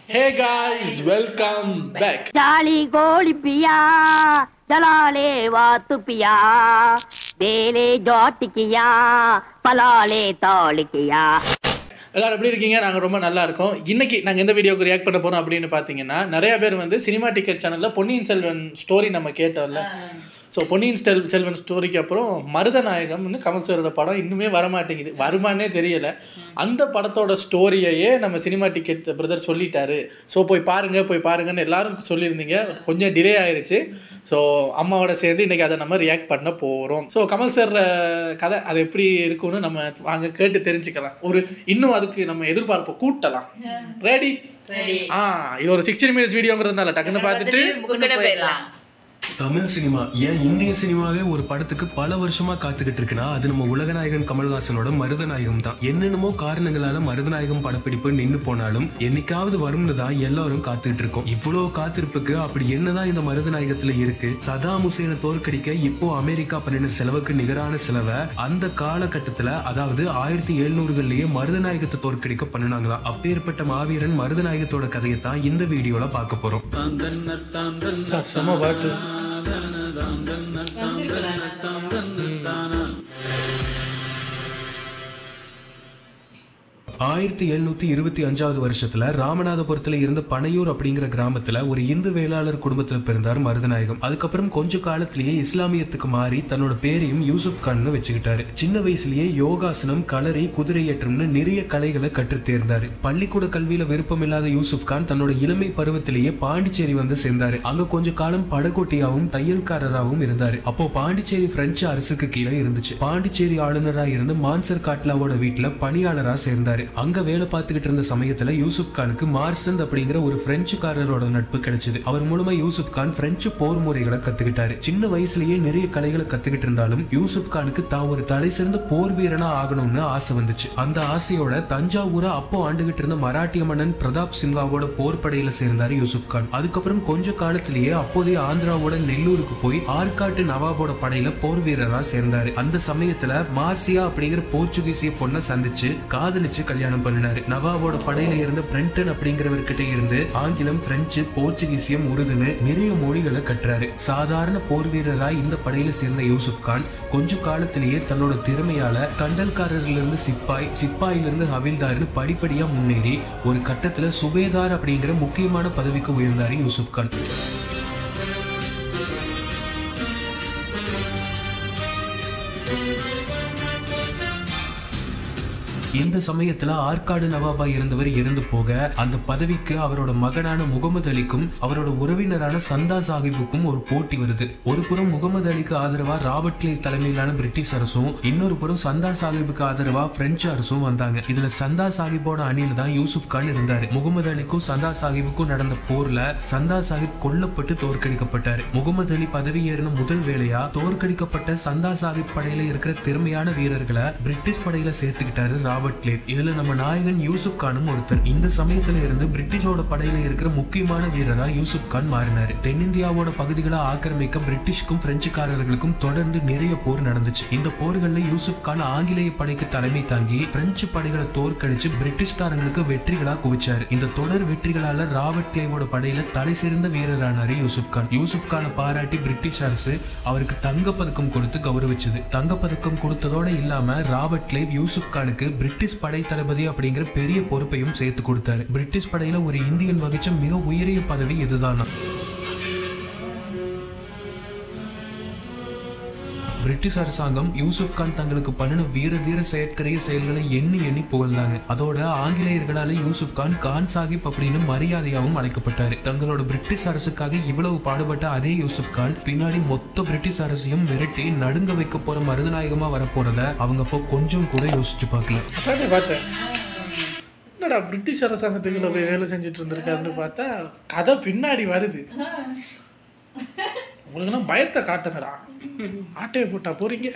Hey guys, welcome back. Jali goli piya, jalale vaatu piya, dele joti kiya, palale toli kiya. எல்லாரும் எப்படி இருக்கீங்க? நாங்கள் ரொம்ப நல்லா இருக்கோம். இன்னைக்கு நாங்கள் எந்த வீடியோக்கு ரியாக்ட் பண்ண போகிறோம் அப்படின்னு பார்த்தீங்கன்னா, நிறைய பேர் வந்து சினிமா டிக்கெட் சேனலில் பொன்னியின் செல்வன் ஸ்டோரி நம்ம கேட்டோம்ல. ஸோ பொன்னியின் செல்வன் ஸ்டோரிக்கு அப்புறம் மருதநாயகம்னு கமல் சாரோட படம் இன்னுமே வரமாட்டேங்குது, வருமானே தெரியலை. அந்த படத்தோட ஸ்டோரியையே நம்ம சினிமா டிக்கெட் பிரதர் சொல்லிட்டாரு. ஸோ போய் பாருங்கன்னு எல்லாரும் சொல்லியிருந்தீங்க. கொஞ்சம் டிலே ஆயிடுச்சு. ஸோ அம்மாவோட சேர்ந்து இன்றைக்கி அதை நம்ம ரியாக்ட் பண்ண போகிறோம். ஸோ கமல் சார் கதை அது எப்படி இருக்குன்னு நம்ம வாங்க கேட்டு தெரிஞ்சுக்கலாம். இன்னும் அதுக்கு நம்ம எதிர்பார்ப்பை கூட்டலாம். ரெடி? இது ஒரு 16 minutes வீடியோங்கிறதுனால டக்குன்னு பார்த்துட்டு போயிடலாம். தமிழ் சினிமா ஏன் இந்திய சினிமாவே ஒரு படத்துக்கு பல வருஷமா காத்துக்கிட்டு இருக்குன்னா அது நம்ம உலகநாயகன் கமல்ஹாசனோட மருதநாயகம் தான். என்னென்னமோ காரணங்களால மருதநாயகம் படப்பிடிப்பு நின்று போனாலும் என்னைக்காவது வரும்னு தான் எல்லாரும் காத்துக்கிட்டு இருக்கோம். இவ்வளவு காத்திருப்புக்கு அப்படி என்னதான் இந்த மருதநாயகத்துல இருக்கு? சதாம் ஹுசேனை தோற்கடிக்க இப்போ அமெரிக்கா பண்ணின செலவுக்கு நிகரான செலவை அந்த காலகட்டத்துல, அதாவது 1700களிலேயே மருதநாயகத்தை தோற்கடிக்க பண்ணினாங்களாம். அப்பேற்பட்ட மாவீரன் மருதநாயகத்தோட கதையை தான் இந்த வீடியோல பார்க்க போறோம். 1725 வருஷத்துல ராமநாதபுரத்துல இருந்த பனையூர் அப்படிங்கிற கிராமத்துல ஒரு இந்து வேளாளர் குடும்பத்துல பிறந்தார் மருதநாயகம். அதுக்கப்புறம் கொஞ்ச காலத்திலேயே இஸ்லாமியத்துக்கு மாறி தன்னோட பேரையும் யூசுப் கான்னு வச்சுக்கிட்டாரு. சின்ன வயசுலயே யோகாசனம், களரி, குதிரை ஏற்றம்னு நிறைய கலைகளை கற்று தேர்ந்தாரு. பள்ளிக்கூட கல்வியில விருப்பம் இல்லாத யூசுப் கான் தன்னோட இளமை பருவத்திலேயே பாண்டிச்சேரி வந்து சேர்ந்தாரு. அங்க கொஞ்ச காலம் படகோட்டியாவும் தையல்காரராகவும் இருந்தாரு. அப்போ பாண்டிச்சேரி பிரெஞ்சு அரசுக்கு கீழே இருந்துச்சு. பாண்டிச்சேரி ஆளுநரா இருந்த மான்சர் காட்லாவோட வீட்டுல பணியாளரா சேர்ந்தாரு. அங்க வேலை பார்த்துக்கிட்டு இருந்த சமயத்துல யூசுப் கானுக்கு மார்சந்த் அப்படிங்கிற ஒரு பிரெஞ்சுக்காரரோட நட்பு கிடைச்சது. அவர் மூலமா யூசுப் கான் பிரெஞ்சு போர் முறைகளை கத்துக்கிட்டாரு. சின்ன வயசுலயே நிறைய கலைகளை கத்துக்கிட்டு இருந்தாலும் யூசுப் கானுக்கு தான் ஒரு தலை சிறந்த போர் வீரனா ஆகணும்னு ஆசை வந்துச்சு. அந்த ஆசையோட தஞ்சாவூரை அப்போ ஆண்டுகிட்டு இருந்த மராட்டிய மன்னன் பிரதாப் சிங்காவோட போர் படையில சேர்ந்தாரு யூசுப் கான். அதுக்கப்புறம் கொஞ்ச காலத்திலேயே அப்போதைய ஆந்திராவோட நெல்லூருக்கு போய் ஆற்காட்டு நவாபோட படையில போர் வீரரா சேர்ந்தாரு. அந்த சமயத்துல மார்சியா அப்படிங்கிற போர்ச்சுகீசிய பொண்ணை சந்திச்சு காதலிச்சு கல்யாணம் பண்ணினாரு. நவாபோட படையில இருந்த பிரெண்டன் அப்படிங்கிறவர்கிட்ட இருந்து ஆங்கிலம், பிரெஞ்சு, போர்ச்சுகீசியம், உருதுன்னு நிறைய மொழிகளை கற்றாரு. சாதாரண போர் வீரராய் இந்த படையில சேர்ந்த யூசுப் கான் கொஞ்ச காலத்திலேயே தன்னோட திறமையால கண்டல்காரரிலிருந்து சிப்பாயிலிருந்து ஹவில்தார்னு படிப்படியா முன்னேறி ஒரு கட்டத்துல சுபேதார் அப்படிங்கிற முக்கியமான பதவிக்கு உயர்ந்தாரு யூசுப் கான். இந்த சமயத்துல ஆற்காடு நவாபா இருந்தவர் இறந்து போக அந்த பதவிக்கு அவரோட மகனான முகமது அலிக்கும் அவரோட உறவினரான சந்தா சாஹிபுக்கும் ஒரு போட்டி வருது. ஒரு புறம் முகமது அலிக்கு ஆதரவா ராபர்ட் கிளே தலைமையிலான பிரிட்டிஷ் அரசும், இன்னொரு புறம் சந்தா சாஹிபுக்கு ஆதரவா பிரெஞ்சு அரசும் வந்தாங்க. இதுல சந்தா சாஹிப்போட அணியில தான் யூசுப் கான் இருந்தாரு. முகமது அலிக்கும் சந்தா சாஹிபுக்கும் நடந்த போர்ல சந்தா சாஹிப் கொல்லப்பட்டு தோற்கடிக்கப்பட்டாரு. முகமது அலி பதவி ஏறின முதல் வேளையா தோற்கடிக்கப்பட்ட சந்தா சாஹிப் படையில இருக்கிற திறமையான வீரர்களை பிரிட்டிஷ் படையில சேர்த்துக்கிட்டாரு ராபர்ட். இதுல நம்ம நாயகன் யூசுப் கானும் ஒருத்தர். இந்த சமயத்துல இருந்து பிரிட்டிஷோட படையில இருக்கிற முக்கியமான வீரரா யூசுப் கான் மாறினாரு. தென்னிந்தியாவோட பகுதிகளை ஆக்கிரமிக்க பிரிட்டிஷ்க்கும் பிரெஞ்சுக்காரர்களுக்கும் தொடர்ந்து நிறைய போர் நடந்துச்சு. இந்த போர்கள்ல யூசுப் கான் ஆங்கிலேய படைக்கு தலைமை தாங்கி பிரெஞ்சு படைகளை தோற்கடிச்சு பிரிட்டிஷ்காரங்களுக்கு வெற்றிகளா குவிச்சாரு. இந்த தொடர் வெற்றிகளால ராபர்ட் கிளேவோட படையில தலை சிறந்த வீரரானாரு யூசுப் கான். யூசுப் கானை பாராட்டி பிரிட்டிஷ் அரசு அவருக்கு தங்க பதக்கம் கொடுத்து கௌரவிச்சது. தங்க பதக்கம் கொடுத்ததோட இல்லாம ராபர்ட் கிளேவ் யூசுப் கானுக்கு பிரிட்டிஷ் படை தளபதி அப்படிங்கிற பெரிய பொறுப்பையும் சேர்த்து கொடுத்தாரு. பிரிட்டிஷ் படையில ஒரு இந்தியன் வகிச்ச மிக உயரிய பதவி இதுதான். பிரிட்டிஷ் அரசாங்கம் யூசுப் கான் தங்களுக்கு பண்ணின வீர செயற்கரிய செயல்களை எண்ணி புகழ்ந்தாங்க. அதோட ஆங்கிலேயர்களால யூசுப் கான் சாஹிப் அப்படின்னு மரியாதையாகவும் அழைக்கப்பட்டாரு. தங்களோட பிரிட்டிஷ் அரசுக்காக இவ்வளவு பாடுபட்ட அதே யூசுப் கான் பின்னாடி மொத்த பிரிட்டிஷ் அரசையும் மிரட்டி நடுங்க வைக்க போற மருதநாயகமா வரப்போறத அவங்க அப்போ கொஞ்சம் கூட யோசிச்சு பார்க்கல. என்னடா பிரிட்டிஷ் அரசாங்கத்துக்குள்ள போய் வேலை செஞ்சுட்டு இருந்திருக்காருன்னு பார்த்தா கதை பின்னாடி வருது. உங்களுக்குன்னா பயத்தை காட்டுங்கடா, ஆட்டையை போட்டா போறீங்க.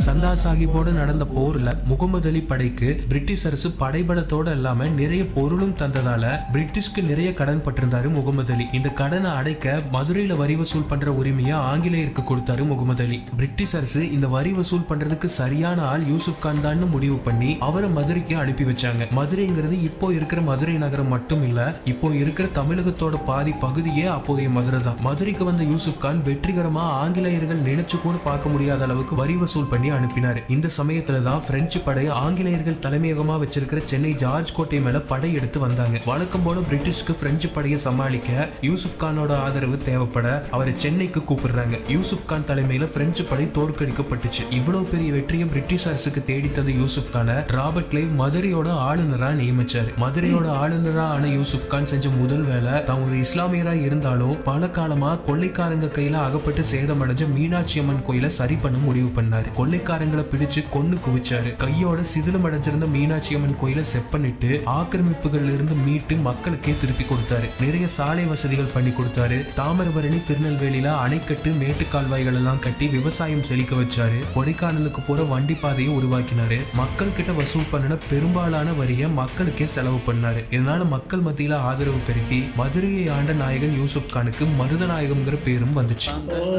சந்தா சாஹிப்போட நடந்த போர்ல முகமது அலி படைக்கு பிரிட்டிஷ் அரசு படைபலத்தோட இல்லாம நிறைய பொருளும் தந்ததால பிரிட்டிஷ்க்கு நிறைய கடன் பட்டிருந்தாரு முகமது அலி. இந்த கடனை அடைக்க மதுரையில வரி வசூல் பண்ற உரிமையை ஆங்கிலேயருக்கு கொடுத்தாரு முகமது அலி. பிரிட்டிஷ் அரசு இந்த வரி வசூல் பண்றதுக்கு சரியான ஆள் யூசுப் கான் தான் முடிவு பண்ணி அவரை மதுரைக்கு அனுப்பி வச்சாங்க. மதுரைங்கிறது இப்போ இருக்கிற மதுரை நகரம் மட்டும் இல்ல, இப்போ இருக்கிற தமிழகத்தோட பாதி பகுதியே அப்போதைய மதுரை தான். மதுரைக்கு வந்த யூசுப் கான் வெற்றிகரமா ஆங்கிலேயர்கள் நினைச்சு கூட பார்க்க முடியாத அளவுக்கு வரி வசூல் பண்ணி அனுப்பினாரு. இந்த சமயத்துலதான் பிரெஞ்சு படை ஆங்கிலேயர்கள் தலைமையகமா வச்சிருக்கிற சென்னை ஜார்ஜ் கோட்டை மேல படை எடுத்து வந்தாங்க. வழக்கம் போல பிரிட்டிஷ்க்கு பிரெஞ்சு படையை சமாளிக்க யூசுப் கானோட ஆதரவு தேவைப்பட அவரை சென்னைக்கு கூப்பிடுறாங்க. யூசுப் கான் தலைமையில பிரெஞ்சு படை தோற்கடிக்கப்பட்டுச்சு. இவ்வளவு பெரிய வெற்றியை பிரிட்டிஷ் அரசுக்கு தேடி தந்த யூசுப் கான ராபர்ட் கிளைவ் மதுரையோட ஆளுநரா நியமிச்சாரு. மதுரையோட ஆளுநரா ஆன யூசுப் கான் செஞ்ச முதல் வேலை தான் ஒரு இஸ்லாமியரா இருந்தாலும் பல காலமா கொள்ளைக்காரங்க கையில அகப்பட்டு சேதமடைஞ்ச மீனாட்சி அம்மன் கோயில சரி பண்ண முடிவு பண்ணாரு. கொள்ளைக்காரங்களை பிடிச்சு கொன்னு குவிச்சாரு. கையோட சிதிலம் அடைஞ்சிருந்த மீனாட்சி அம்மன் கோயில செப்பனிட்டு ஆக்கிரமிப்புகள் இருந்து மீட்டு மக்களுக்கே திருப்பி கொடுத்தாரு. நிறைய சாலை வசதிகள் பண்ணி கொடுத்தாரு. தாமிரபரணி திருநெல்வேலியில அணைக்கட்டு மேட்டுக்கால்வாய்கள் எல்லாம் கட்டி விவசாயம் செழிக்க வச்சாரு. கொடைக்கானலுக்கு போற வண்டி பாதையை உருவாக்கினாரு. மக்கள் கிட்ட வசூல் பண்ணின பெரும்பாலான வரியை மக்களுக்கே செலவு பண்ணாரு. இதனால மக்கள் மத்தியில ஆதரவு பெருகி மதுரையை ஆண்ட நாயகன் யூசுப் கானுக்கு மருதநாயகம்ங்கிற பேரும் வந்துச்சு.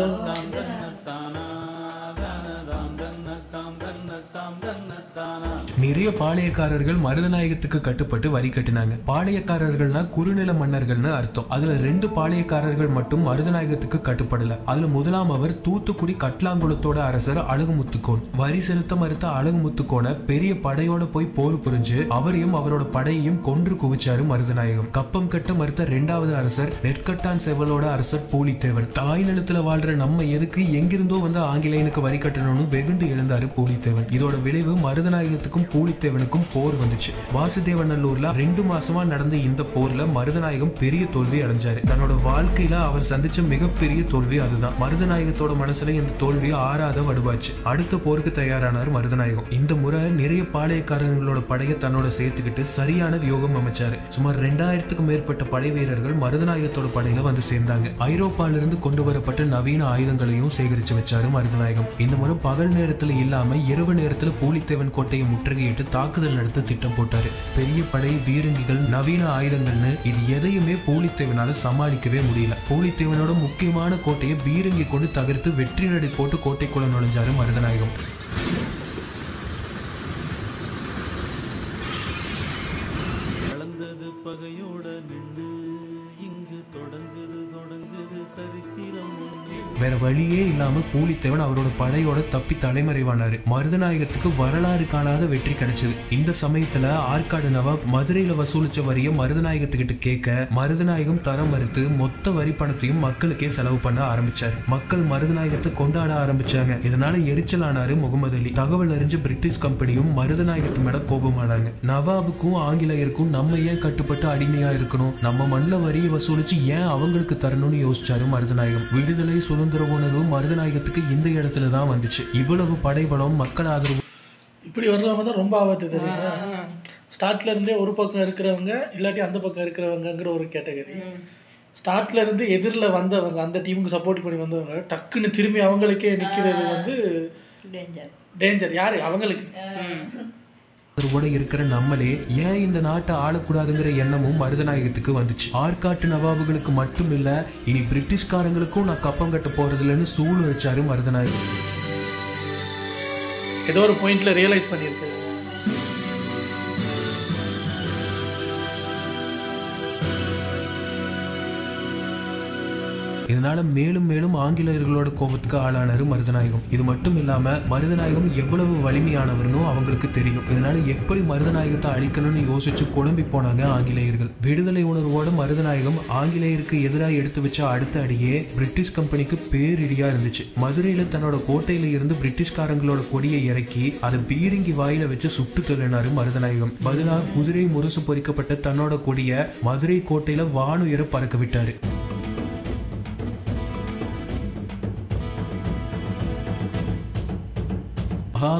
நிறைய பாளையக்காரர்கள் மருதநாயகத்துக்கு கட்டுப்பட்டு வரி கட்டினாங்க. பாளையக்காரர்கள்னா குறுநில மன்னர்கள்னு அர்த்தம். அதுல 2 பாளையக்காரர்கள் மட்டும் மருதநாயகத்துக்கு கட்டுப்படல. அதுல முதலாம் அவர் தூத்துக்குடி கட்லாங்குளத்தோட அரசர் அழகுமுத்துக்கோன். வரி செலுத்த மறுத்த அழகுமுத்துக்கோனை பெரிய படையோட போய் போர் புரிஞ்சு அவரையும் அவரோட படையையும் கொன்று குவிச்சாரு மருதநாயகம். கப்பம் கட்ட மறுத்த 2வது அரசர் நெற்கட்டான் செவலோட அரசர் பூலித்தேவன். தாய் நிலத்துல வாழ்ற நம்ம எதுக்கு எங்கிருந்தோ வந்து ஆங்கிலேயனுக்கு வரி கட்டணும்னு வெகுண்டு எழுந்தாரு பூலித்தேவன். இதோட விளைவு மருதநாயகத்துக்கும் பூலித்தேவனுக்கும் போர் வந்துச்சு. வாசுதேவநல்லூர்ல 2 மாசமா நடந்த இந்த போர்ல மருதநாயகம் பெரிய தோல்வி அடைஞ்சாரு. தன்னோட வாழ்க்கையில அவர் சந்திச்ச மிகப்பெரிய தோல்வி அதுதான். மருதநாயகத்தோட மனசுல இந்த தோல்வி ஆறாத வடுவாச்சு. அடுத்த போருக்கு தயாரானார் மருதநாயகம். இந்த முறை நிறைய பாளையக்காரங்களோட படையை தன்னோட சேர்த்துக்கிட்டு சரியான வியோகம் அமைச்சாரு. சுமார் 2000க்கும் மேற்பட்ட படை வீரர்கள் மருதநாயகத்தோட படையில வந்து சேர்ந்தாங்க. ஐரோப்பால இருந்து கொண்டு வரப்பட்ட நவீன ஆயுதங்களையும் சேகரிச்சு வச்சாரு மருதநாயகம். இந்த முறை பகல் நேரத்துல இல்லாம இரவு நேரத்துல பூலித்தேவன் கோட்டையை முற்றுகையிட்டு தாக்குதல் நடத்த திட்டம் போட்டாரு. பெரிய படை, பீரங்கிகள், நவீன ஆயுதங்கள்னு இது எதையுமே பூலித்தேவனால சமாளிக்கவே முடியல. பூலித்தேவனோட முக்கியமான கோட்டையை பீரங்கி கொண்டு தகர்த்து வெற்றி நடை போட்டு கோட்டைக்குள்ள நுழைஞ்சாரு மருதநாயகம். பகையோட நின்று இங்கு தொடங்குது சரித்திரம். வேற வழியே இல்லாம பூலித்தேவன் அவரோட படையோட தப்பி தலைமறைவானாரு. மருதநாயகத்துக்கு வரலாறு காணாத வெற்றி கிடைச்சது. இந்த சமயத்துல ஆற்காடு நவாப் மதுரையில வசூலிச்ச வரிய மருதநாயகத்துக்கிட்ட கேட்க மருதநாயகம் தரம் மறுத்து மொத்த வரி பணத்தையும் மக்களுக்கே செலவு பண்ண ஆரம்பிச்சாரு. மக்கள் மருதநாயகத்தை கொண்டாட ஆரம்பிச்சாங்க. இதனால எரிச்சலானாரு முகமது அலி. தகவல் அறிஞ்ச பிரிட்டிஷ் கம்பெனியும் மருதநாயகத்து மேல கோபமானாங்க. நவாபுக்கும் ஆங்கிலேயருக்கும் நம்ம ஏன் கட்டுப்பட்டு அடிமையா இருக்கணும், நம்ம மண்ணில் வரியை வசூலிச்சு ஏன் அவங்களுக்கு தரணும்னு யோசிச்சாரு மருதநாயகம். விடுதலை சுதந்திர உணர்வு மருதநாயகத்துக்கு இந்த இடத்துல தான் வந்துச்சு. இவ்வளவு படைபலம், மக்கள் ஆதரவு இப்படி வரலாம தான் ரொம்ப ஆபத்து தெரியுமா. ஸ்டார்ட்ல இருந்தே ஒரு பக்கம் இருக்கிறவங்க இல்லாட்டி அந்த பக்கம் இருக்கிறவங்கிற ஒரு கேட்டகரி. ஸ்டார்ட்ல இருந்து எதிரில் வந்தவங்க, அந்த டீமுக்கு சப்போர்ட் பண்ணி வந்தவங்க டக்குன்னு திரும்பி அவங்களுக்கே நிற்கிறது வந்து டேஞ்சர். யாரு அவங்களுக்கு இருக்கிற நம்மளே ஏன் இந்த நாட்டை ஆளக்கூடாதுங்கிற எண்ணமும் மருதநாயகத்துக்கு வந்துச்சு. ஆற்காட்டு நவாபுகளுக்கு மட்டும் இல்ல, இனி பிரிட்டிஷ்காரங்களுக்கும் நான் கப்பம் கட்ட போறது இல்லைன்னு சூழ் வச்சாரு மருதநாயகம். ஏதோ ஒரு பாயிண்ட்ல ரியலைஸ் பண்ணிருக்கு. இதனால மேலும் மேலும் ஆங்கிலேயர்களோட கோபத்துக்கு ஆளானாரு மருதநாயகம். இது மட்டும் இல்லாம மருதநாயகம் எவ்வளவு வலிமையானவர்னு அவங்களுக்கு தெரியும். இதனால எப்படி மருதநாயகத்தை அழிக்கணும்னு யோசிச்சு குழம்பி போனாங்க ஆங்கிலேயர்கள். விடுதலை உணர்வோட மருதநாயகம் ஆங்கிலேயருக்கு எதிராக எடுத்து வச்ச அடுத்த அடியே பிரிட்டிஷ் கம்பெனிக்கு பேரிடியா இருந்துச்சு. மதுரையில தன்னோட கோட்டையில இருந்து பிரிட்டிஷ்காரங்களோட கொடியை இறக்கி அதை பீரங்கி வாயில வச்சு சுட்டு தள்ளினாரு மருதநாயகம். பதிலா குதிரை முரசு பொறிக்கப்பட்ட தன்னோட கொடிய மதுரை கோட்டையில வானுயர பறக்க விட்டாரு.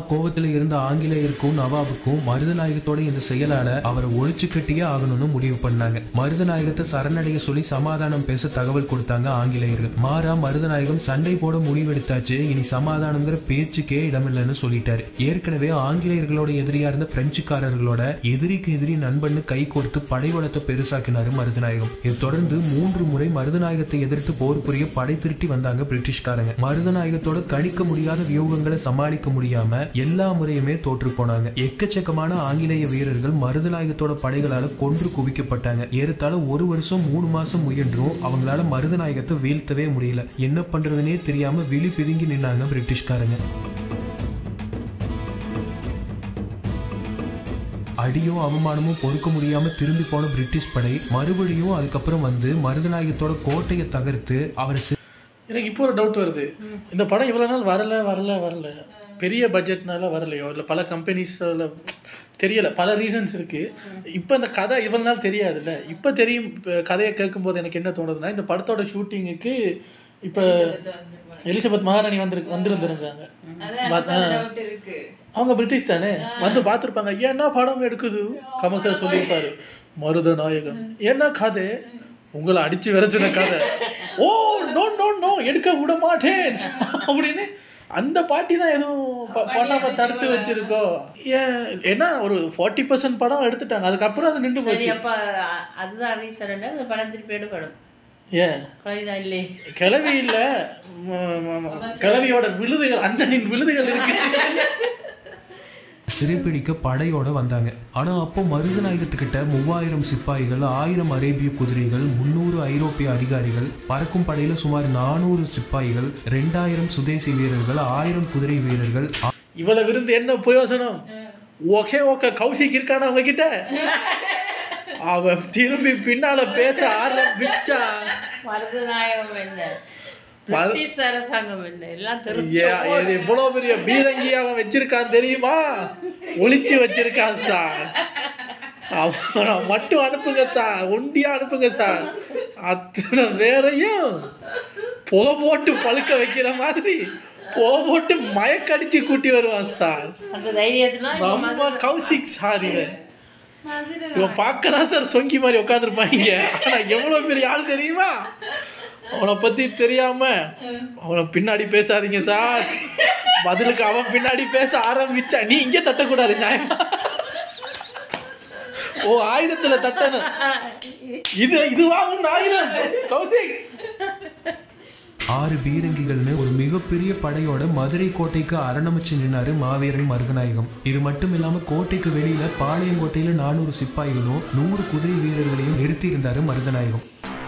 கோவத்துல இருந்த ஆங்கிலேயருக்கும் நவாபுக்கும் மருதநாயகத்தோட இந்த செயலால அவரை ஒழிச்சு கட்டியே ஆகணும்னு முடிவு பண்ணாங்க. மருதநாயகத்தை சரணடைய சொல்லி சமாதானம் பேச தகவல் கொடுத்தாங்க ஆங்கிலேயர்கள். மாறா மருதநாயகம் சண்டை போட முடிவெடுத்தாச்சு, இனி சமாதானம்ங்கிற பேச்சுக்கே இடமில்லைன்னு சொல்லிட்டாரு. ஏற்கனவே ஆங்கிலேயர்களோட எதிரியா இருந்த பிரெஞ்சுக்காரர்களோட எதிரிக்கு எதிரி நண்பன்னு கை கோர்த்து படைவளத்தை பெருசாக்கினாரு மருதநாயகம். இது தொடர்ந்து 3 முறை மருதநாயகத்தை எதிர்த்து போர் புரிய படை திருட்டி வந்தாங்க பிரிட்டிஷ்காரங்க. மருதநாயகத்தோட கணிக்க முடியாத வியூகங்களை சமாளிக்க முடியாம எல்லா முறையுமே தோற்று போனாங்க. எக்கச்சக்கமான ஆங்கிலேய வீரர்கள் மருதநாயகத்தோட படைகளால கொன்று குவிக்கப்பட்டாங்க. ஏறத்தாழ 1 வருஷம் 3 மாசம் முயன்றும் அவங்களால மருதநாயகத்தை வீழ்த்தவே முடியல. என்ன பண்றதுன்னே தெரியாம விழி பிதுங்கி நின்னாங்க பிரிட்டிஷ்காரங்க. அடியோ அவமானமும் பொறுக்க முடியாம திரும்பி போன பிரிட்டிஷ் படை மறுபடியும் அதுக்கப்புறம் வந்து மருதநாயகத்தோட கோட்டையை தகர்த்து அவர். எனக்கு இப்போ ஒரு டவுட் வருது, இந்த படம் இவ்வளோ நாள் வரல பெரிய பட்ஜெட்னால வரலையோ இல்லை பல கம்பெனிஸில் தெரியலை, பல ரீசன்ஸ் இருக்குது. இப்போ இந்த கதை இவ்வளோ நாள் தெரியாதுல்ல, இப்போ தெரியும். கதையை கேட்கும்போது எனக்கு என்ன தோணுதுன்னா, இந்த படத்தோட ஷூட்டிங்குக்கு இப்போ எலிசபெத் மகாராணி வந்திருந்துருக்காங்க. அவங்க பிரிட்டிஷ் தானே, வந்து பார்த்துருப்பாங்க. ஏன்னா படம் எடுக்குது கமல் சார் சொல்லியிருப்பாரு, மருதநாயகம் என்ன கதை, உங்களை அடித்து விரைச்சின கதை, ஓ நோ நோ நோ எடுக்க விட மாட்டேன் அப்படின்னு அந்த பாட்டி தான் எதுவும் பண்ணாம தடுத்து வச்சிருக்கோம். ஏன்னா ஒரு 40% படம் எடுத்துட்டாங்க, அதுக்கப்புறம் அது நின்று போச்சு. அதுதான் படம் திருப்பி எடுப்படும். ஏன் கிளவி இல்லை, கிளவியோட விழுதுகள், அண்ணனின் விழுதுகள் இருக்கு. சிறைப்பிடிக்க படையோட வந்தாங்க. ஆனா அப்போ மருதநாயகத்துக்கிட்ட 3000 சிப்பாய்கள், 1000 அரேபிய குதிரைகள், 300 ஐரோப்பிய அதிகாரிகள், பறக்கும் படையில சுமார் 400 சிப்பாய்கள், 2000 சுதேசி வீரர்கள், 1000 குதிரை வீரர்கள். இவ்வளவு விருந்து என்ன பிரயோசனம்? ஓகே கௌசிக் இருக்கான அவங்க கிட்ட, அவன் திரும்பி பின்னால பேச ஆரம்பிச்சா மருதநாயகம் என்ன அரசாங்கம் என்ன எல்லாம் இவ்வளவு பெரிய பீரங்கி அவன் வச்சிருக்கான் தெரியுமா, ஒளிச்சு வச்சிருக்கான் சார், அவனை மட்டும் அனுப்புங்க சார், ஒண்டியா அனுப்புங்க சார், அத்தனை வேறையும் புகை போட்டு பழுக்க வைக்கிற மாதிரி புகை போட்டு மயக்கடிச்சு கூட்டி வருவான் சார். நம்ம கௌசிக் சார் இவன் பார்க்கதான் சார் சொங்கி மாதிரி உட்காந்துருப்பாங்க. ஆனா எவ்வளவு பெரிய ஆள் தெரியுமா, அவனை பத்தி தெரியாம அவனை பின்னாடி பேசாதீங்க சார், பதிலுக்கு அவன் பின்னாடி பேச ஆரம்பிச்சா நீ இங்கே தட்டக்கூடாது நியாயமா, ஓ ஆயுதத்துல தட்டணும், இதுவா உன் ஆயுதம் கௌசிக். 6 பீரங்கிகள்னு ஒரு மிகப்பெரிய படையோட மதுரை கோட்டைக்கு அரணமைச்சு நின்னாரு மாவீரன் மருதநாயகம். இது மட்டும் இல்லாம கோட்டைக்கு வெளியில பாளையங்கோட்டையில 400 சிப்பாய்களும் 100 குதிரை வீரர்களையும் நிறுத்தி இருந்தாரு மருதநாயகம்.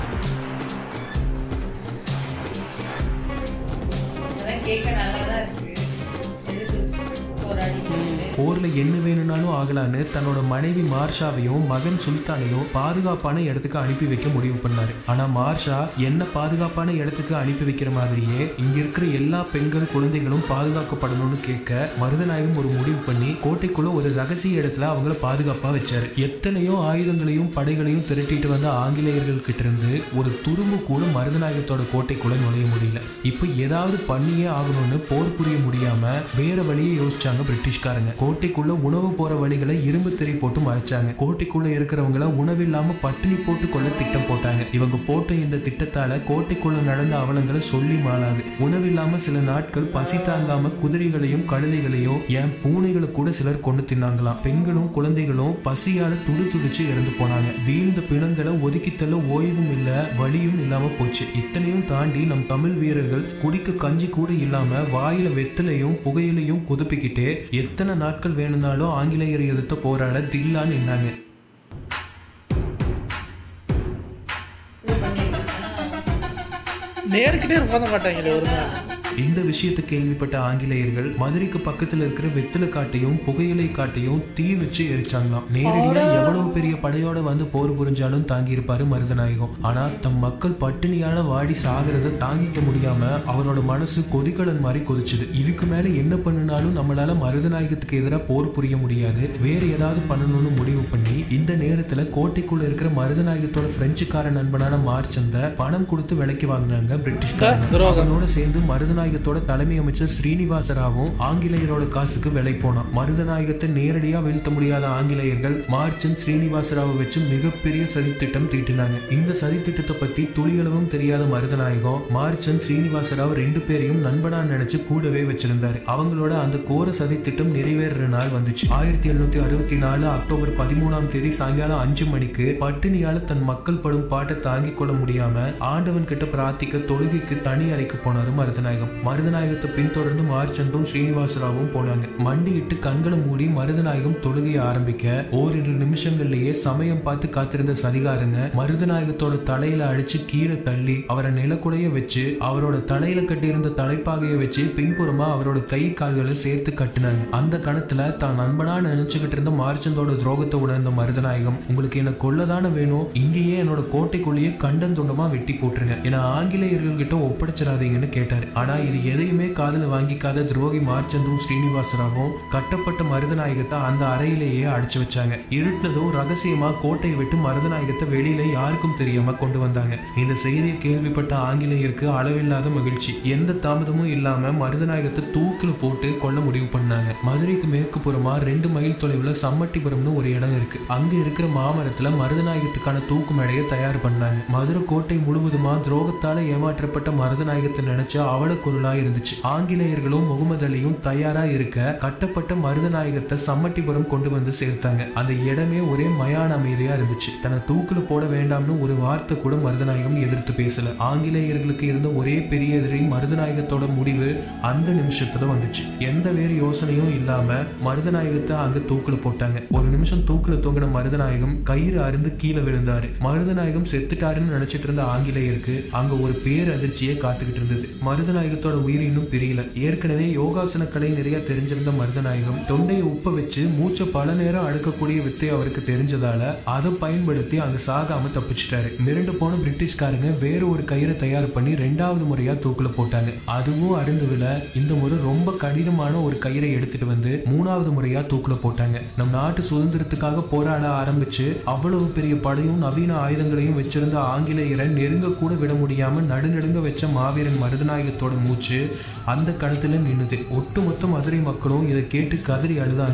போர்ல என்ன வேணும்னாலும் ஆகலான்னு தன்னோட மனைவி மார்ஷாவையும் மகன் சுல்தானையும் பாதுகாப்பான இடத்துக்கு அனுப்பி வைக்க முடிவு பண்ணாரு. ஆனா மார்ஷா என்ன பாதுகாப்பான இடத்துக்கு அனுப்பி வைக்கிற மாதிரியே இங்க இருக்கிற எல்லா பெண்கள் குழந்தைகளும் பாதுகாக்கப்படணும்னு கேட்க மருதநாயகம் ஒரு முடிவு பண்ணி கோட்டைக்குள்ள ஒரு ரகசிய இடத்துல அவங்கள பாதுகாப்பா வச்சாரு. எத்தனையோ ஆயுதங்களையும் படைகளையும் திரட்டிட்டு வந்த ஆங்கிலேயர்கள் கிட்ட இருந்து ஒரு துரும்பு கூட மருதநாயகத்தோட கோட்டைக்குள்ள நுழைய முடியல. இப்ப ஏதாவது பண்ணியே ஆகணும்னு போர் புரிய முடியாம வேற வழியை யோசிச்சாங்க பிரிட்டிஷ்காரங்க. கோட்டைக்குள்ள உணவு போற வழிகளை இரும்பு திரை போட்டு மறைச்சாங்க. கோட்டைக்குள்ள இருக்கிறவங்கள உணவில்லாம பட்டினி போட்டு கொள்ள திட்டம் போட்டாங்க. இவங்க போட்ட இந்த திட்டத்தால கோட்டைக்குள்ள நடந்த அவலங்களை சொல்லி மாளாது. உணவில்லாம சில நாட்கள் பசி தாங்காம குதிரைகளையும் கழுதைகளையும் ஏன் பூனைகளை கூட சிலர் கொண்டு தின்னாங்களாம். பெண்களும் குழந்தைகளும் பசியால துடிச்சு இறந்து போனாங்க. வீழ்ந்த பிணங்களை ஒதுக்கி தள்ள ஓய்வும் இல்ல, வழியும் இல்லாம போச்சு. இத்தனையும் தாண்டி நம் தமிழ் வீரர்கள் குடிக்க கஞ்சி கூட இல்லாம வாயில வெத்திலையும் புகையிலையும் குதிப்பிக்கிட்டே எத்தனை நாட்கள் வேணும்னாலும் ஆங்கிலேயர் எதிர்த்து போராட தில்லான்னு நின்னாங்க. நேருக்கிட்டே போத மாட்டாங்களே ஒரு நாள். இந்த விஷயத்தை கேள்விப்பட்ட ஆங்கிலேயர்கள் மதுரைக்கு பக்கத்துல இருக்கிற வெத்தில காட்டையும் புகையிலை காட்டையும் தீ வச்சு எரிச்சாங்களாம். நேரடியா எவ்வளவு பெரிய படையோட வந்து போர் புரிஞ்சாலும் தாங்கி இருப்பாரு மருதநாயகம். ஆனா தம் மக்கள் பட்டினியால வாடி சாகிறத தாங்கிக்க முடியாம அவரோட மனசு கொதிக்கலன் மாதிரி கொதிச்சுது. இதுக்கு மேல என்ன பண்ணினாலும் நம்மளால மருதநாயகத்துக்கு எதிராக போர் புரிய முடியாது, வேற ஏதாவது பண்ணணும்னு முடிவு பண்ணி இந்த நேரத்துல கோட்டைக்குள்ள இருக்கிற மருதநாயகத்தோட பிரெஞ்சுக்கார நண்பனான மார்ச்சந்த பணம் கொடுத்து விலைக்கு வாங்கினாங்க பிரிட்டிஷ்காரனோட சேர்ந்து மருதநாயகம் மருதநாயகத்தோட தலைமை அமைச்சர் ஸ்ரீனிவாச ராவும் ஆங்கிலேயரோட காசுக்கு விலை போனான். மருதநாயகத்தை நேரடியா வீழ்த்த முடியாத ஆங்கிலேயர்கள் மார்ச்சன் ஸ்ரீனிவாசராவை வச்சு மிகப்பெரிய சதித்திட்டம் தீட்டினாங்க. இந்த சதித்திட்டத்தை பத்தி துளிகளவும் தெரியாத மருதநாயகம் மார்ச்சன் ஸ்ரீனிவாசராவ் 2 பேரையும் நண்பனா நினைச்சு கூடவே வச்சிருந்தாரு. அவங்களோட அந்த கோர சதித்திட்டம் நிறைவேற நாள் வந்துச்சு. 1764 அக்டோபர் 13ஆம் தேதி சாயங்காலம் 5 மணிக்கு பட்டினியால தன் மக்கள் படும் பாட்டை தாங்கிக் கொள்ள முடியாம ஆண்டவன் கிட்ட பிரார்த்திக்க தொழுகைக்கு தனி அறைக்கு போனாரு மருதநாயகம். மருதநாயகத்தை பின்தொடர்ந்து மார்ச்சண்டும் ஸ்ரீனிவாசராவும் போனாங்க. மண்டியிட்டு கண்களை மூடி மருதநாயகம் தொழுகையை ஆரம்பிக்க ஓரிரு நிமிஷங்கள்லயே சமயம் பார்த்து காத்திருந்த சதிகாரங்க மருதநாயகத்தோட தலையில அடிச்சு கீழே தள்ளி அவரை நிலக்குடைய வச்சு அவரோட தலையில கட்டியிருந்த தலைப்பாகையை வச்சு பின்புறமா அவரோட கை கால்களை சேர்த்து கட்டினாங்க. அந்த கணத்துல தான் நண்பனா நினைச்சுக்கிட்டு இருந்த மார்ச்சந்தோட துரோகத்தை உணர்ந்த மருதநாயகம், உங்களுக்கு என்ன கொல்லதான வேணும், இங்கேயே என்னோட கோட்டைக்குள்ளேயே கண்டன் துண்டமா வெட்டி போட்டுருங்க, ஏன்னா ஆங்கிலேயர்கள் கிட்ட ஒப்படைச்சிடாதீங்கன்னு கேட்டாரு. ஆனா இது எதையுமே காதுல வாங்கிக்காத துரோகி மார்ச்சந்தும் ஸ்ரீனிவாசராவும் கட்டப்பட்ட மருதநாயகத்தை அந்த அறையிலேயே அடைச்சு வச்சாங்க. இருட்டுலதும் ரகசியமா கோட்டையை விட்டு மருதநாயகத்தை வெளியில யாருக்கும் தெரியாம கொண்டு வந்தாங்க. இந்த செய்தியை கேள்விப்பட்ட ஆங்கிலேயருக்கு அளவில்லாத மகிழ்ச்சி. எந்த தாமதமும் இல்லாம மருதநாயகத்தை தூக்கில போட்டு கொல்ல முடிவு பண்ணாங்க. மதுரைக்கு மேற்கு புறமா 2 மைல் தொலைவுல சம்மட்டிபுரம்னு ஒரு இடம் இருக்கு. அங்க இருக்கிற மாமரத்துல மருதநாயகத்துக்கான தூக்கு மேடையை தயார் பண்ணாங்க. மதுரை கோட்டை முழுவதுமா துரோகத்தால ஏமாற்றப்பட்ட மருதநாயகத்தை நினைச்சு அவல குரலா இருந்துச்சு. ஆங்கிலேயர்களும் முகமது அலியும் தயாரா இருக்க கட்டப்பட்ட மருதநாயகத்தை சம்மட்டிபுரம் கொண்டு வந்து சேர்த்தாங்க. அந்த இடமே ஒரே மயான அமைதியா இருந்துச்சு. தன்னை தூக்குல போட வேண்டாம்னு ஒரு வார்த்தை கூட மருதநாயகம் எதிர்த்து பேசல. ஆங்கிலேயர்களுக்கு இருந்த ஒரே பெரிய எதிரி மருதநாயகத்தோட முடிவு அந்த நிமிஷத்துல வந்துச்சு. எந்த வேறு யோசனையும் இல்லாம மருதநாயகத்தை அங்க தூக்குல போட்டாங்க. ஒரு நிமிஷம் தூக்குல தொங்கின மருதநாயகம் கயிறு அருந்து கீழே விழுந்தாரு. மருதநாயகம் செத்துட்டாருன்னு நினைச்சிட்டு இருந்த ஆங்கிலேயருக்கு அங்க ஒரு பேர் அதிர்ச்சியே காத்துக்கிட்டு இருந்தது. மருதநாயகத்தோட உயிர் இன்னும் பிரியல. ஏற்கனவே யோகாசன கலை நிறைய தெரிஞ்சிருந்த மருதநாயகம் தொண்டையை உப்ப வச்சு மூச்சை பல நேரம் அழுக்கக்கூடிய வித்தை அவருக்கு தெரிஞ்சதால அதை பயன்படுத்தி அங்க சாகாம தப்பிச்சிட்டாரு. மிரண்டு போன பிரிட்டிஷ்காரங்க வேற ஒரு கயிறை தயார் பண்ணி 2வது முறையா தூக்குல போட்டாங்க. அதுவும் அருந்து விழ இந்த முறை ரொம்ப கடினமான ஒரு கயிறை எடுத்துட்டு வந்து 3வது முறையா தூக்குல போட்டாங்க. நம் நாட்டு சுதந்திரத்துக்காக போராட ஆரம்பிச்சு அவ்வளவு பெரிய படையும் நவீன ஆயுதங்களையும் வச்சிருந்த ஆங்கிலேயரை நெருங்க கூட விட முடியாம நடுநடுங்க வச்ச மாவீரன் மருதநாயகத்தோட மூச்சு அந்த கணத்துல நின்னுது. ஒட்டுமொத்த மதுரை மக்களும் இதை கேட்டு கதறி அழுதாங்க.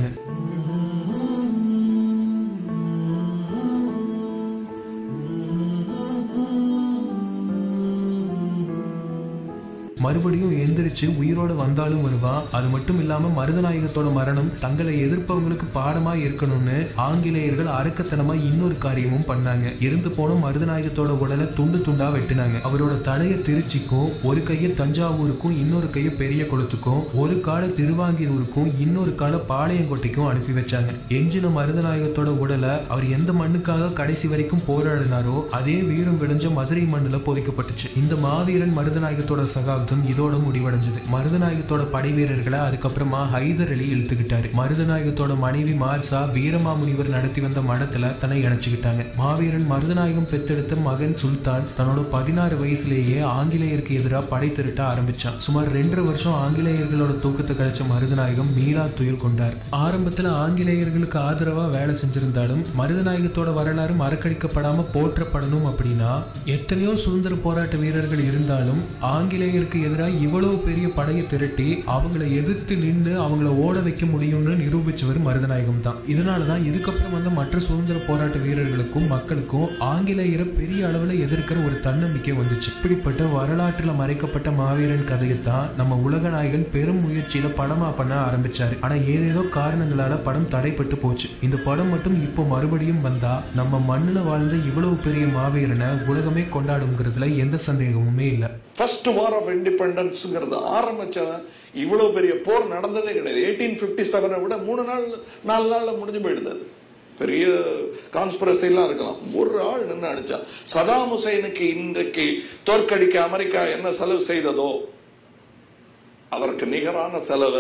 மறுபடியும் எந்திரிச்சு உயிரோட வந்தாலும் வருவான். அது மட்டும் இல்லாம மருதநாயகத்தோட மரணம் தங்களை எதிர்ப்பவங்களுக்கு பாடமா இருக்கணும்னு ஆங்கிலேயர்கள் அரக்கத்தனமா இன்னொரு காரியமும் பண்ணாங்க. இருந்து போன மருதநாயகத்தோட உடலை துண்டு துண்டா வெட்டினாங்க. அவரோட தலைய திருச்சிக்கும் ஒரு கைய தஞ்சாவூருக்கும் இன்னொரு கைய பெரிய குளத்துக்கும் ஒரு கால திருவாங்கூருக்கும் இன்னொரு கால பாளையங்கோட்டைக்கும் அனுப்பி வச்சாங்க. எஞ்சின மருதநாயகத்தோட உடலை அவர் எந்த மண்ணுக்காக கடைசி வரைக்கும் போராடினாரோ அதே வீரம் விளைஞ்ச மதுரை மண்ணுல பொதிக்கப்பட்டுச்சு. இந்த மாவீரன் மருதநாயகத்தோட சகாப்தம் இதோட முடிவடைஞ்சது. மருதநாயகத்தோட படை வீரர்களை அதுக்கப்புறமா ஹைதர் அலி இழுத்துக்கிட்டாரு. மருதநாயகத்தோட மனைவி மார்சா வீரமாமுனிவர் நடத்தி வந்த மடத்துல தன்னை இணைச்சுக்கிட்டாங்க. மாவீரன் மருதநாயகம் பெற்றெடுத்த மகன் சுல்தான் தன்னோட 16 வயசுலேயே ஆங்கிலேயருக்கு எதிராக படை திரட்ட ஆரம்பிச்சான். சுமார் 2.5 வருஷம் ஆங்கிலேயர்களோட தூக்கத்தை கழிச்ச மருதநாயகம் மீளா துயில் கொண்டார். ஆரம்பத்துல ஆங்கிலேயர்களுக்கு ஆதரவா வேலை செஞ்சிருந்தாலும் மருதநாயகத்தோட வரலாறு மறக்கடிக்கப்படாம போற்றப்படணும் அப்படின்னா எத்தனையோ சுதந்திர போராட்ட வீரர்கள் இருந்தாலும் ஆங்கிலேயருக்கு எதிராக இவ்வளவு பெரிய படையை திரட்டி அவங்களை எதிர்த்து நின்று அவங்கள ஓட வைக்க முடியும்னு நிரூபிச்சவர் மருதநாயகம் தான். இதனாலதான் இதுக்கப்புறம் வந்த மற்ற சுதந்திர போராட்ட வீரர்களுக்கும் மக்களுக்கும் ஆங்கிலேயரை பெரிய அளவுல எதிர்க்கிற ஒரு தன்னம்பிக்கை வந்துச்சு. இப்படிப்பட்ட வரலாற்றுல மறைக்கப்பட்ட மாவீரன் கதையைத்தான் நம்ம உலக நாயகன் பெரும் முயற்சியில படமா பண்ண ஆரம்பிச்சாரு. ஆனா ஏதேதோ காரணங்களால படம் தடைப்பட்டு போச்சு. இந்த படம் மட்டும் இப்போ மறுபடியும் வந்தா நம்ம மண்ணுல வாழ்ந்த இவ்வளவு பெரிய மாவீரனை உலகமே கொண்டாடுங்கிறதுல எந்த சந்தேகமுமே இல்லை. ஃபர்ஸ்ட் வார் ஆஃப் இண்டிபெண்டன்ஸ்ங்கிறது ஆரம்பிச்சவன் இவ்வளவு பெரிய போர் நடந்ததே கிடையாது. 1857 விட 3 நாள் 4 நாள்ல முடிஞ்சு போயிடுது. பெரிய கான்ஸ்பிரசி எல்லாம் இருக்கலாம். ஒரு ஆள் நின்று அடிச்சா. சதாம் ஹுசைனுக்கு இன்றைக்கு தோற்கடிக்க அமெரிக்கா என்ன செலவு செய்ததோ அதற்கு நிகரான செலவை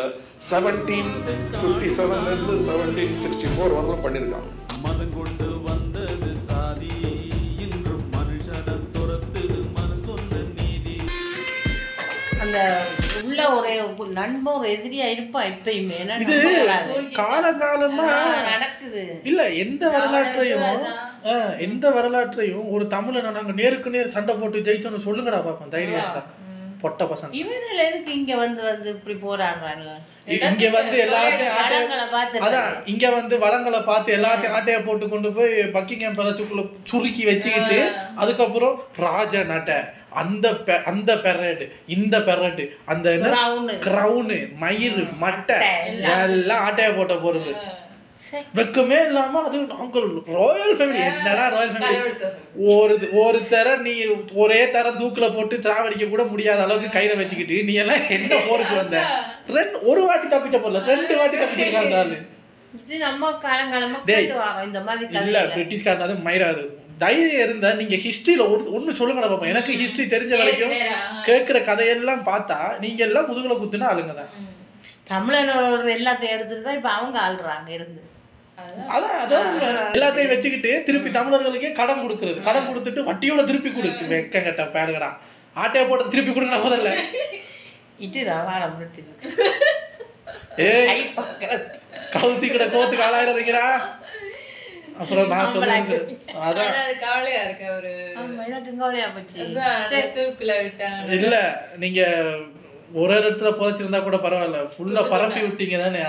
1757 இருந்து 1764 வரலாம் பண்ணிருக்காங்க. மதம் கொண்டு வந்தது சாதி இன்றும் மனுஷன துரத்து மனு சொன்ன நீதி. அந்த உள்ள ஒரு நண்பன் ஒரு எதிரியா இருப்பான் எப்பயுமே. இது காலகாலமா நடக்குது. இல்ல எந்த வரலாற்றையும் ஒரு தமிழனை நாங்க நேருக்கு நேர் சண்டை போட்டு ஜெயிச்சோன்னு சொல்லுங்கடா பாப்போம் தைரியத்தை. பொட்ட பசங்க. இவனுல எதுக்கு இங்க வந்து இப்படி போராடுறாங்க? இங்க வந்து எல்லாத்தையும் அதான் இங்க வந்து வளங்களை பார்த்து எல்லாத்தையும் ஆட்டையை போட்டு கொண்டு போய் பக்கிங்ஹாம் பேலஸுக்குள்ள சுருக்கி வச்சுக்கிட்டு அதுக்கப்புறம் ராஜா நாட்டை அந்த பெரடு இந்த பெரடு அந்த கிரவுனு மயிறு மட்டை எல்லாம் ஆட்டையை போட்ட பொருள் வெக்கமே இல்லாம அது நாங்கள் ராயல் ஃபேமிலி. என்னடா ராயல் ஃபேமிலி? ஒரு தரம் நீ ஒரே தரம் தூக்கில போட்டு சாவடிக்க கூட முடியாத அளவுக்கு கையில வச்சுக்கிட்டு நீ எல்லாம் என்ன போருக்கு வந்த? ஒரு வாட்டி தப்பிச்ச போடல, 2 வாட்டி தப்பிச்சிருக்காங்க. இல்ல பிரிட்டிஷ்காரன் அது மயிராது தைரியம் இருந்தா நீங்க ஹிஸ்டரியில ஒண்ணு சொல்லுங்க பாப்பா. எனக்கு ஹிஸ்டரி தெரிஞ்ச வரைக்கும் கேட்கிற கதையெல்லாம் பார்த்தா நீங்க எல்லாம் முதுகுல குத்துனா ஆளுங்கதான். தமிழனோட எல்லாத்தையும் எடுத்துட்டு தான் இப்ப அவங்க ஆள்றாங்க இருந்து. அதான் எல்லாத்தையும் வச்சுக்கிட்டு திருப்பி தமிழர்களுக்கே கடன் கொடுக்குறது. கடன் கொடுத்துட்டு வட்டியோட திருப்பி கொடுத்து வெக்க கட்ட பேருங்கடா ஆட்டையை போட்டு திருப்பி கொடுங்க முதல்ல. இட்டுடா வாரம் பிரிட்டிஷ் கவுசி கிட்ட கோத்துக்கு ஆளாயிரதுங்கடா. அப்புறம் நான் சொல்லுங்க அதான் கவலையா இருக்கு. ஒரு எனக்கு கவலையா போச்சு. இல்ல நீங்க ஒரு இடத்துல புதைச்சிருந்தா கூட பரவாயில்ல, ஃபுல்லா பரப்பி விட்டீங்க தானே.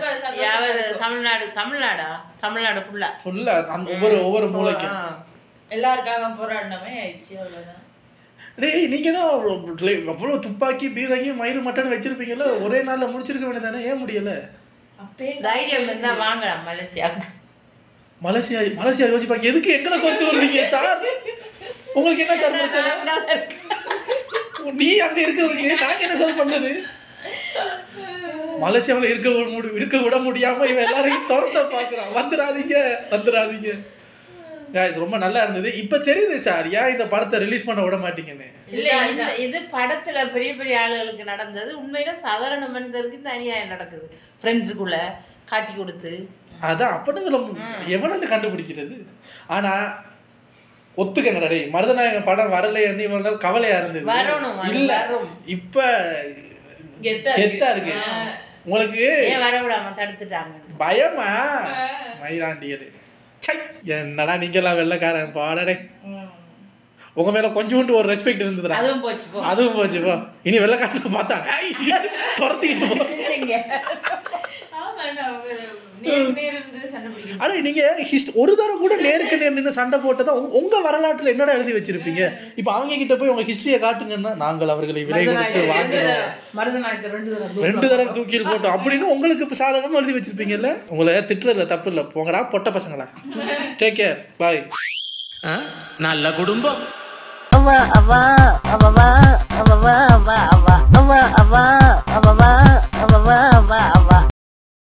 தமிழ்நாடு ஃபுல்லா ஒவ்வொரு மூலைக்கும் எல்லாருக்காக போராடினமே ஆயிடுச்சு. அவ்வளவுதான். டேய் நீங்க தான் அவ்வளோ துப்பாக்கி பீரங்கி மயிறு மட்டன் வச்சிருப்பீங்கல்ல, ஒரே நாள்ல முடிச்சிருக்க வேண்டியதானே, ஏன் முடியல? தைரியம் இருந்தா வாங்கலாம் மலேசியா யோசிப்பாங்க. எதுக்கு எங்களை குறைத்து வருவீங்க சார்? உங்களுக்கு என்ன சார் பிரச்சனை? நீ அங்க இருக்கிறதுக்கு நாங்க என்ன சார் பண்ணது? மலேசியாவில் இருக்க விட முடியாம இவன் எல்லாரையும் துரத்த பாக்குறான். வந்துடாதீங்க. ரொம்ப நல்லா இருந்தது. இப்ப தெரியுது சார் ஏன் இந்த படத்தை ரிலீஸ் பண்ண விட மாட்டீங்கன்னு. இல்ல இது படத்துல பெரிய பெரிய ஆளுகளுக்கு நடந்தது. உண்மையில சாதாரண மனுஷருக்கு இந்த அநியாயம் நடக்குது. ஃப்ரெண்ட்ஸுக்குள்ள காட்டி கொடுத்து அதான் அப்படிங்கிற எவனு கண்டுபிடிக்கிறது. ஆனா ஒத்துக்கங்கடா டேய், மருதநாயகம் படம் வரலைன்னு இவ்வளவு கவலையா இருந்தது. இல்ல இப்ப கெத்தா இருக்கு உங்களுக்கு. வர விடாம தடுத்துட்டாங்க. பயமா மயிராண்டியது. என்னடா நீங்க எல்லாம் வெள்ளக்காரன் பாடடே. உங்க மேல கொஞ்சோண்டு ஒரு ரெஸ்பெக்ட் இருந்ததுடா. அதுவும் போச்சு போ. இனி வெள்ளக்காரத்தை பார்த்தா துரத்திக்கிட்டு போ. ஆனா நீங்க ஒரு தரம் கூட நேருக்கு நேர் நின்று சண்டை போட்டதா உங்க வரலாற்றுல என்னடா எழுதி வச்சிருப்பீங்க? இப்ப அவங்க கிட்ட போய் உங்க ஹிஸ்டரியை காட்டுங்கன்னா நாங்கள் அவர்களை விலை கொடுத்து வாங்குறோம், 2 தரம் தூக்கில் போட்டோம் அப்படின்னு உங்களுக்கு சாதகமா எழுதி வச்சிருப்பீங்கல்ல. உங்களை திட்டுறதுல தப்பு இல்லை, போங்கடா பொட்ட பசங்களா. Take care, bye. நல்ல குடும்பம்.